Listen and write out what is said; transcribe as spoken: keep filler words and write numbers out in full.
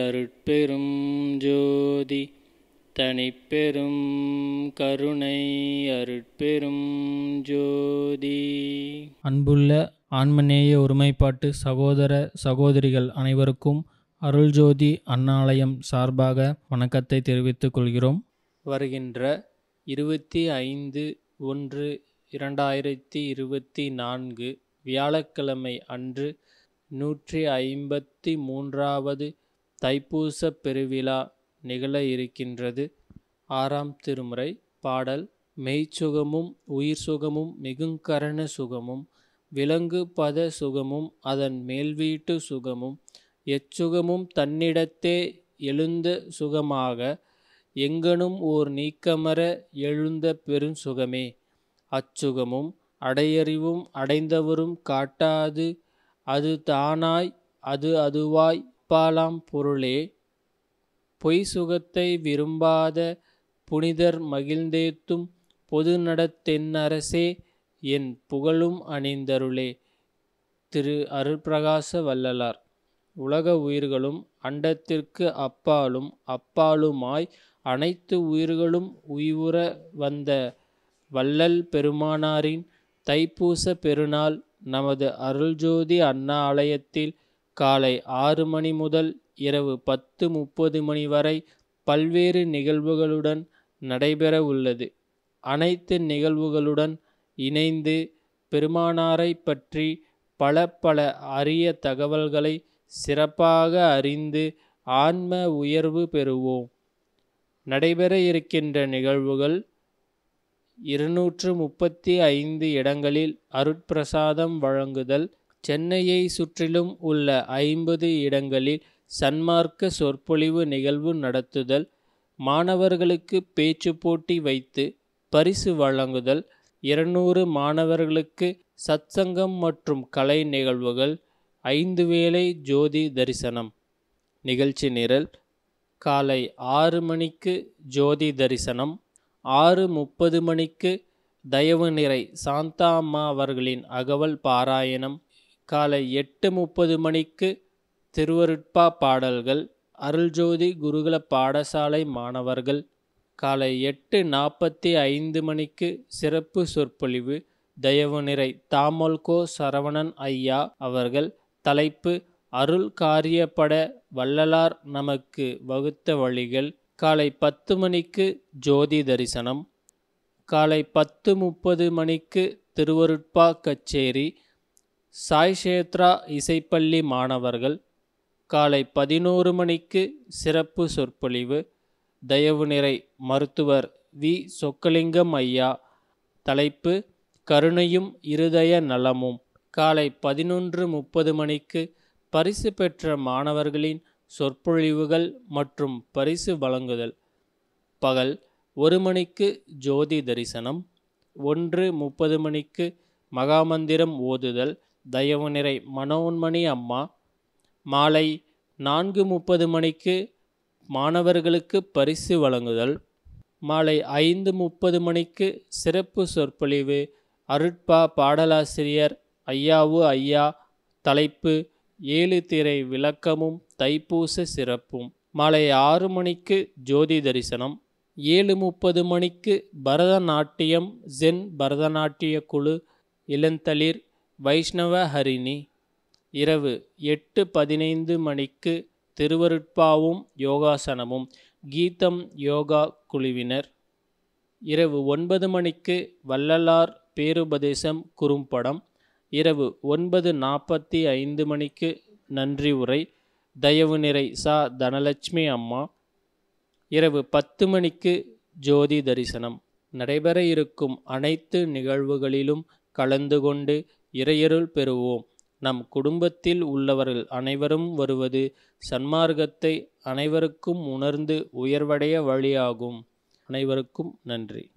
அருட்பெரும் ஜோதி தனிப்பெரும் கருணை அருட்பெரும் ஜோதி. அன்புள்ள ஆன்மநேய ஒருமைப்பாட்டு சகோதர சகோதரிகள் அனைவருக்கும் அருள்ஜோதி அண்ணாலயம் சார்பாக வணக்கத்தை தெரிவித்துக் கொள்கிறோம். வருகின்ற இருபத்தி ஐந்து ஒன்று இரண்டாயிரத்தி இருபத்தி நான்கு வியாழக்கிழமை அன்று நூற்றி ஐம்பத்தி மூன்றாவது தைப்பூச பெருவிழா நிகழ இருக்கின்றது. ஆறாம் திருமுறை பாடல் மெய்ச்சுகமும் உயிர் சுகமும் மிகுங்கரண சுகமும் விலங்கு பத சுகமும் அதன் மேல்வீட்டு சுகமும் எச்சுகமும் தன்னிடத்தே எழுந்த சுகமாக எங்கனும் ஓர் நீக்கமர எழுந்த பெருஞ்சுகமே. அச்சுகமும் அடையறிவும் அடைந்தவரும் காட்டாது அது தானாய் அது அதுவாய் பாலாம் பொருளே. பொய் சுகத்தை விரும்பாத புனிதர் மகிழ்ந்தேத்தும் பொது நடத்தென்னரசே என் புகழும் அணிந்தருளே. திரு அருட்பிரகாச வள்ளலார். உலக உயிர்களும் அண்டத்திற்கு அப்பாலும் அப்பாலுமாய் அனைத்து உயிர்களும் உய்வுற வந்த வள்ளல் பெருமானாரின் தைப்பூச பெருநாள் நமது அருள்ஜோதி அண்ணா ஆலயத்தில் காலை ஆறு மணி முதல் இரவு பத்து முப்பது மணி வரை பல்வேறு நிகழ்வுகளுடன் நடைபெற உள்ளது. அனைத்து நிகழ்வுகளுடன் இணைந்து பெருமானாரை பற்றி பல பல அரிய தகவல்களை சிறப்பாக அறிந்து ஆன்ம உயர்வு பெறுவோம். நடைபெற இருக்கின்ற நிகழ்வுகள் இருநூற்று முப்பத்தி ஐந்து இடங்களில் அருட்பிரசாதம் வழங்குதல், சென்னையை சுற்றிலும் உள்ள ஐம்பது இடங்களில் சன்மார்க்க சொற்பொழிவு நிகழ்வு நடத்துதல், மாணவர்களுக்கு பேச்சு போட்டி வைத்து பரிசு வழங்குதல், இருநூறு மாணவர்களுக்கு சத்சங்கம் மற்றும் கலை நிகழ்வுகள், ஐந்து வேளை ஜோதி தரிசனம். நிகழ்ச்சி நிரல்: காலை ஆறு மணிக்கு ஜோதி தரிசனம், ஆறு முப்பது மணிக்கு தயவு நிறை சாந்தா அம்மா அவர்களின் அகவல் பாராயணம், காலை எட்டு முப்பது மணிக்கு திருவருட்பா பாடல்கள், அருள்ஜோதி குருகுல பாடசாலை மாணவர்கள், காலை எட்டு நாற்பத்தி ஐந்து மணிக்கு சிறப்பு சொற்பொழிவு, தயவு நிறை தாமோல்கோ சரவணன் ஐயா அவர்கள். தலைப்பு அருள் காரியப்பட வள்ளலார் நமக்கு வகுத்த வழிகள். காலை பத்து மணிக்கு ஜோதி தரிசனம், காலை பத்து முப்பது மணிக்கு திருவருட்பா கச்சேரி, சாய் சேத்ரா இசைப்பள்ளி மாணவர்கள், காலை பதினோரு மணிக்கு சிறப்பு சொற்பொழிவு, தயவு நிறை மருத்துவர் வி சொக்கலிங்கம் ஐயா. தலைப்பு கருணையும் இருதய நலமும். காலை பதினொன்று முப்பது மணிக்கு பரிசு பெற்ற மாணவர்களின் சொற்பொழிவுகள் மற்றும் பரிசு வழங்குதல். பகல் ஒரு மணிக்கு ஜோதி தரிசனம், ஒன்று முப்பது மணிக்கு மகாமந்திரம் ஓதுதல், தயவு நிறை மனோன்மணி அம்மா. மாலை நான்கு முப்பது மணிக்கு மாணவர்களுக்கு பரிசு வழங்குதல். மாலை ஐந்து முப்பது மணிக்கு சிறப்பு சொற்பொழிவு, அருட்பா பாடலாசிரியர் ஐயாவு ஐயா. தலைப்பு ஏழு திரை விளக்கமும் தைப்பூச சிறப்பும். மாலை ஆறு மணிக்கு ஜோதி தரிசனம், ஏழு முப்பது மணிக்கு பரதநாட்டியம் ஜென் பரதநாட்டிய குழு இளந்தளிர் வைஷ்ணவ ஹரிணி. இரவு எட்டு பதினைந்து மணிக்கு திருவருட்பாவும் யோகாசனமும் கீதம் யோகா குழுவினர். இரவு ஒன்பது மணிக்கு வள்ளலார் பேருபதேசம் குறும்படம். இரவு ஒன்பது நாற்பத்தி ஐந்து மணிக்கு நன்றி உரை, தயவு நிறை சா தனலட்சுமி அம்மா. இரவு பத்து மணிக்கு ஜோதி தரிசனம். நடைபெற இருக்கும் அனைத்து நிகழ்வுகளிலும் கலந்து கொண்டு இறையருள் பெறுவோம். நம் குடும்பத்தில் உள்ளவர்கள் அனைவரும் வருவது சன்மார்க்கத்தை அனைவருக்கும் உணர்ந்து உயர்வடைய வழியாகும். அனைவருக்கும் நன்றி.